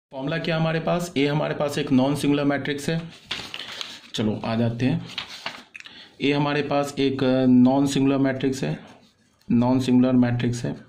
Formula क्या हमारे पास, ए हमारे पास एक नॉन सिंगुलर मैट्रिक्स है। चलो आ जाते हैं। ए हमारे पास एक नॉन सिंगुलर मैट्रिक्स है, नॉन सिंगुलर मैट्रिक्स है,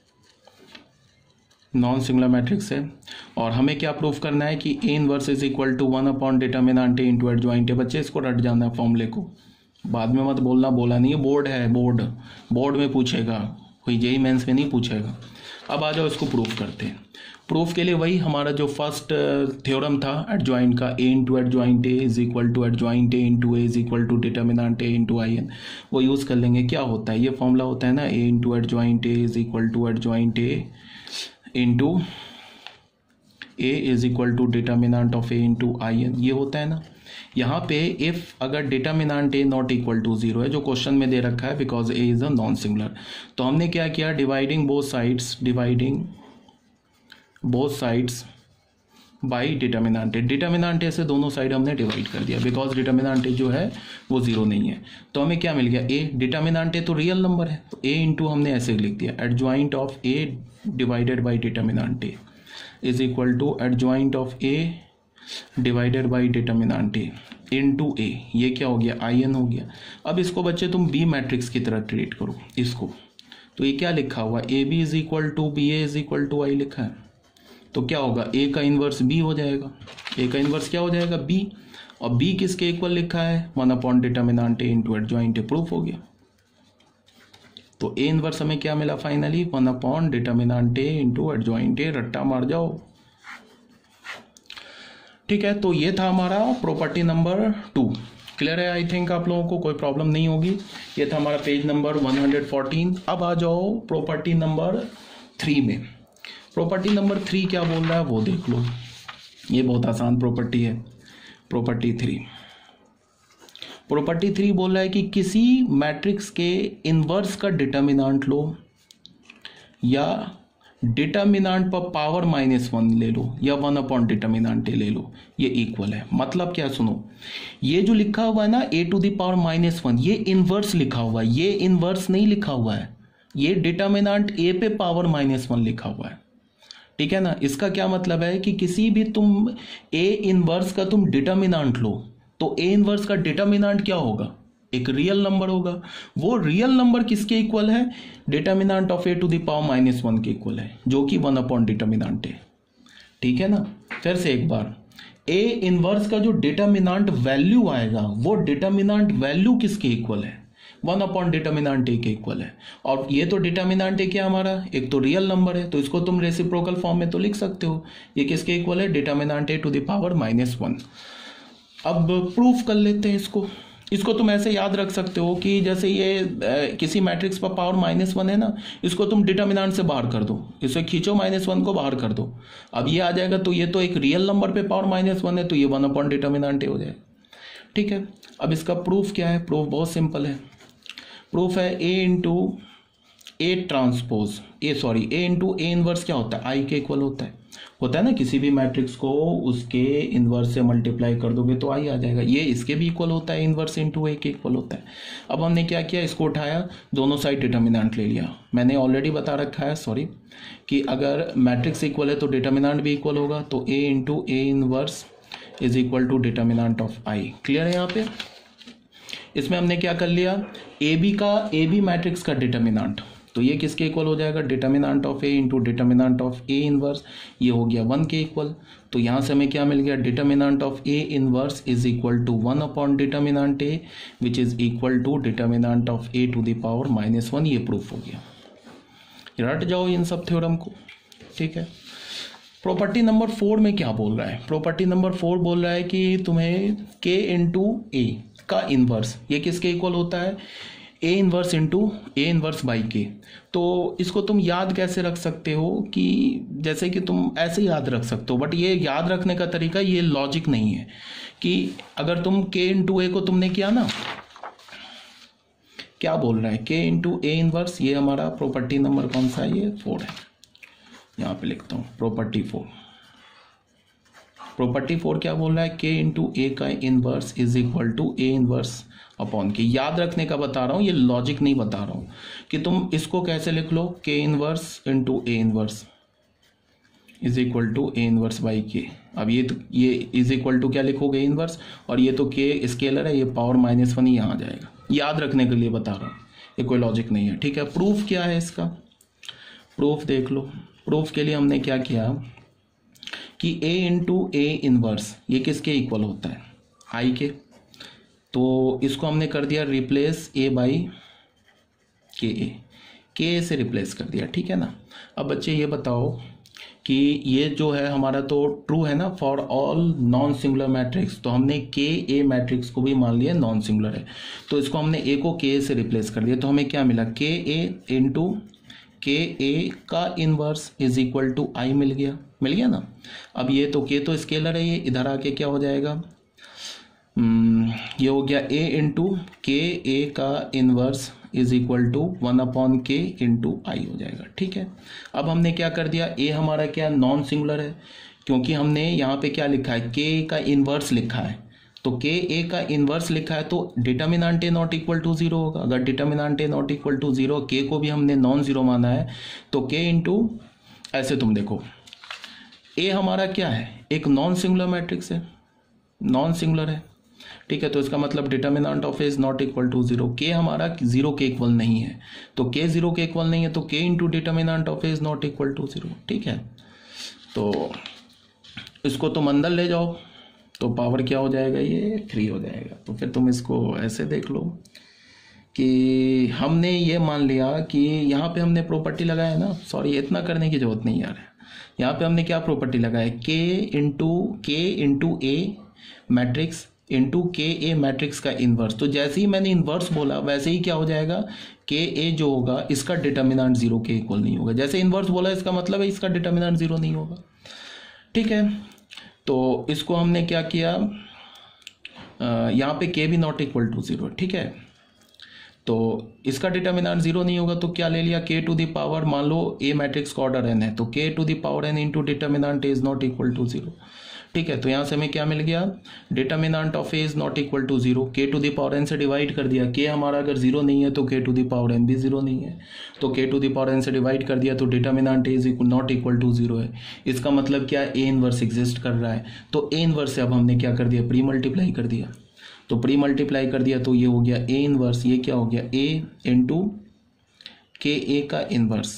नॉन सिंगुलर मैट्रिक्स है। और हमें क्या प्रूफ करना है कि A inverse is equal to 1 upon determinant A into adjoint A. बच्चे इसको रट जाना है फॉर्मूले को, बाद में मत बोलना बोला नहीं है, बोर्ड है, बोर्ड में पूछेगा, कोई जेई मेंस में नहीं पूछेगा। अब आ जाओ इसको प्रूफ करते हैं। प्रूफ के लिए वही हमारा जो फर्स्ट थ्योरम था एडजॉइंट का, A into adjoint A is equal to adjoint A into A is equal to determinant A into I n, वो यूज़ कर लेंगे। क्या होता है ये फॉर्मूला होता है ना, A into adjoint A is equal to adjoint A into A is equal to determinant of A into I n, ये होता है ना। यहाँ पे इफ अगर determinant A not equal to 0 है, जो क्वेश्चन में दे रखा है because A is a non singular, तो हमने क्या किया, dividing both sides by determinant A. Determinant A से दोनों साइड हमने डिवाइड कर दिया बिकॉज डिटर्मिनेंट ए जो है वो 0 नहीं है। तो हमें क्या मिल गया, ए डिटर्मिनेंट ए तो रियल नंबर है, तो ए इंटू हमने ऐसे लिख दिया adjoint of A divided by determinant A is equal to adjoint of A divided by determinant A into A, ये क्या हो गया, आई एन हो गया। अब इसको बच्चे तुम बी मैट्रिक्स की तरह ट्रीट करो इसको, तो ये क्या लिखा हुआ, A B is equal to B A is equal to I लिखा है, तो क्या होगा, ए का इन्वर्स बी हो जाएगा, ए का इन्वर्स क्या हो जाएगा, बी, और बी किसके इक्वल लिखा है, 1 upon determinant A into adjoint A, proof हो गया। तो ए इन्वर्स हमें क्या मिला finally, 1 upon determinant A into adjoint A, रट्टा मार जाओ। ठीक है, तो ये था हमारा प्रॉपर्टी नंबर 2। क्लियर है, आई थिंक आप लोगों को कोई प्रॉब्लम नहीं होगी। ये था हमारा पेज नंबर 114। अब आ जाओ प्रॉपर्टी नंबर 3 में। प्रॉपर्टी नंबर 3 क्या बोल रहा है वो देख लो, ये बहुत आसान प्रॉपर्टी है। प्रॉपर्टी 3 बोल रहा है कि किसी मैट्रिक्स के इन्वर्स का डिटर्मिनेंट लो या डिटर्मिनेंट पर पावर -1 ले लो या 1 अपॉन डिटर्मिनेंट ए ले लो, ये इक्वल है। मतलब क्या, सुनो, ये जो लिखा हुआ है ना ए टू द पावर -1, ये इन्वर्स लिखा हुआ है, ये इन्वर्स नहीं लिखा हुआ है, ये डिटर्मिनेंट ए पे पावर -1 लिखा हुआ है। ठीक है ना, इसका क्या मतलब है कि किसी भी तुम ए इनवर्स का तुम डिटर्मिनेंट लो तो ए इनवर्स का डिटर्मिनेंट क्या होगा, एक रियल नंबर होगा। वो रियल नंबर किसके इक्वल है, determinant of A to the power -1 के इक्वल है, जो कि 1 अपॉन डिटर्मिनेंट है। ठीक है ना, फिर से एक बार, ए इनवर्स का जो डिटर्मिनेंट वैल्यू आएगा वो डिटर्मिनेंट वैल्यू किसके इक्वल है, 1 अपॉन डिटर्मिनेंट ए के इक्वल है। और ये तो डिटर्मिनेंट ए क्या हमारा, एक तो रियल नंबर है, तो इसको तुम रेसिप्रोकल फॉर्म में तो लिख सकते हो, ये किसके इक्वल है, determinant A to the power -1। अब प्रूफ कर लेते हैं इसको तुम ऐसे याद रख सकते हो कि जैसे ये किसी मैट्रिक्स पर पावर -1 है ना, इसको तुम डिटर्मिनेंट से बाहर कर दो, इसे खींचो -1 को बाहर कर दो, अब ये आ जाएगा, तो ये तो एक रियल नंबर पे पावर -1 है, तो ये 1 अपॉन डिटर्मिनेंट ए हो जाएगा। ठीक है, अब इसका प्रूफ क्या है, प्रूफ बहुत सिंपल है। प्रूफ है A into A into A inverse क्या होता है, आई के इक्वल होता है ना, किसी भी मैट्रिक्स को उसके इनवर्स से मल्टीप्लाई कर दोगे तो आई आ जाएगा, ये इसके भी इक्वल होता है, इनवर्स इंटू ए के इक्वल होता है। अब हमने क्या किया, इसको उठाया, दोनों साइड डिटर्मिनेंट ले लिया। मैंने ऑलरेडी बता रखा है कि अगर मैट्रिक्स इक्वल है तो डिटर्मिनेंट भी इक्वल होगा, तो A into A inverse is equal to determinant of I. Clear है, यहाँ पे इसमें हमने क्या कर लिया, ए बी मैट्रिक्स का डिटर्मिनेंट, तो ये किसके इक्वल हो जाएगा, determinant of A into determinant of A inverse, ये हो गया 1 के इक्वल। तो यहाँ से हमें क्या मिल गया, determinant of A inverse is equal to 1 upon determinant A which is equal to determinant of A to the power -1, ये प्रूफ हो गया। रट जाओ इन सब थ्योरम को। ठीक है, प्रॉपर्टी नंबर 4 में क्या बोल रहा है, प्रॉपर्टी नंबर 4 बोल रहा है कि तुम्हें के इंटू ए का इन्वर्स, ये किसके इक्वल होता है, A inverse into A inverse by k. तो इसको तुम याद कैसे रख सकते हो कि जैसे कि तुम ऐसे याद रख सकते हो, बट ये याद रखने का तरीका, ये लॉजिक नहीं है कि अगर तुम के इंटू ए को तुमने किया ना, क्या बोल रहा है, के इंटू ए इन्वर्स, ये हमारा प्रॉपर्टी नंबर कौन सा है, ये 4 है, यहाँ पे लिखता हूँ प्रॉपर्टी 4। प्रॉपर्टी 4 क्या बोल रहा है, के इंटू ए का inverse is equal to A inverse upon k. याद रखने का बता रहा हूँ, ये लॉजिक नहीं बता रहा हूँ कि तुम इसको कैसे लिख लो, k inverse into A inverse, is equal to A inverse by k. अब ये इज इक्वल टू क्या लिखोगे इनवर्स, और ये तो के स्केलर है, ये पावर -1 ही यहाँ आ जाएगा। याद रखने के लिए बता रहा हूँ, ये कोई लॉजिक नहीं है, ठीक है। प्रूफ क्या है इसका, प्रूफ देख लो। प्रूफ के लिए हमने क्या किया कि a इंटू ए इनवर्स ये किसके इक्वल होता है, आई के। तो इसको हमने कर दिया रिप्लेस a बाई के ए से रिप्लेस कर दिया, ठीक है ना। अब बच्चे ये बताओ कि ये जो है हमारा तो ट्रू है ना for all non singular matrix, तो हमने के ए मैट्रिक्स को भी मान लिया नॉन सिंगुलर है, तो इसको हमने ए को के ए से रिप्लेस कर दिया। तो हमें क्या मिला, के ए इंटू के ए का inverse is equal to I मिल गया ना। अब ये तो के तो स्केलर है, ये इधर आके क्या हो जाएगा, ये हो गया a इंटू के ए का inverse is equal to 1/k into I हो जाएगा, ठीक है। अब हमने क्या कर दिया, a हमारा क्या नॉन सिंगुलर है, क्योंकि हमने यहाँ पे क्या लिखा है, k का इनवर्स लिखा है, तो के ए का इनवर्स लिखा है तो determinant A not equal to 0 होगा। अगर determinant A not equal to 0, k को भी हमने नॉन जीरो माना है, तो के इंटू, ऐसे तुम देखो ए हमारा क्या है, एक नॉन सिंगुलर मैट्रिक्स है, नॉन सिंगुलर है, ठीक है। तो इसका मतलब determinant of A is not equal to 0, k हमारा 0 के इक्वल नहीं है, तो के 0 के इक्वल नहीं है, तो K into determinant of A is not equal to 0, ठीक है। तो इसको तुम अंदर ले जाओ तो पावर क्या हो जाएगा, ये 3 हो जाएगा। तो फिर तुम इसको ऐसे देख लो कि हमने ये मान लिया कि यहाँ पे हमने प्रॉपर्टी लगाया ना, सॉरी इतना करने की जरूरत नहीं यार, यहाँ पे हमने क्या प्रॉपर्टी लगाया, के into A matrix into k A matrix का इन्वर्स। तो जैसे ही मैंने इन्वर्स बोला वैसे ही क्या हो जाएगा, के ए जो होगा इसका डिटर्मिनेंट 0 के इक्वल नहीं होगा। जैसे इन्वर्स बोला इसका मतलब है इसका डिटर्मिनेंट 0 नहीं होगा, ठीक है। तो इसको हमने क्या किया, यहाँ पे के भी नॉट इक्वल टू 0, ठीक है। तो इसका डिटर्मिनेंट 0 नहीं होगा, तो क्या ले लिया, के टू द पावर, मान लो ए मैट्रिक्स का ऑर्डर n है, तो K to the power n into determinant A is not equal to 0, ठीक है। तो यहाँ से हमें क्या मिल गया, determinant of A is not equal to 0, K to the power n से डिवाइड कर दिया, के हमारा अगर 0 नहीं है तो K to the power n भी 0 नहीं है, तो K to the power n से डिवाइड कर दिया, तो determinant A is not equal to 0 है। इसका मतलब क्या, ए इनवर्स एग्जिस्ट कर रहा है, तो ए इनवर्स से अब हमने क्या कर दिया, प्री मल्टीप्लाई कर दिया। तो प्री मल्टीप्लाई कर दिया तो ये हो गया ए इनवर्स, ये क्या हो गया, ए इंटू के ए का इनवर्स,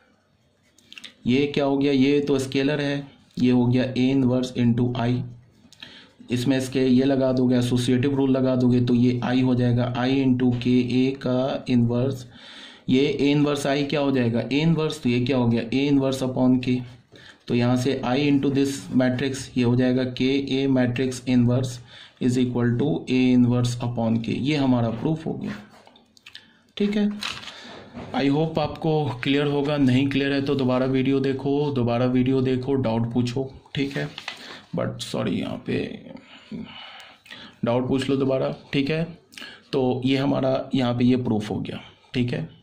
ये क्या हो गया, ये तो स्केलर है, ये हो गया ए इनवर्स इंटू आई। इसमें इसके ये लगा दोगे, एसोसिएटिव रूल लगा दोगे, तो ये आई हो जाएगा, आई इंटू के ए का इनवर्स, ये ए इनवर्स आई क्या हो जाएगा, ए इनवर्स, तो ये क्या हो गया, ए इनवर्स अपॉन के। तो यहाँ से आई इंटू दिस मैट्रिक्स, ये हो जाएगा K A matrix inverse is equal to A inverse upon K. ये हमारा प्रूफ हो गया, ठीक है। आई होप आपको क्लियर होगा, नहीं क्लियर है तो दोबारा वीडियो देखो, डाउट पूछो, ठीक है। बट सॉरी यहाँ पे डाउट पूछ लो दोबारा, ठीक है। तो ये हमारा यहाँ पे ये प्रूफ हो गया, ठीक है।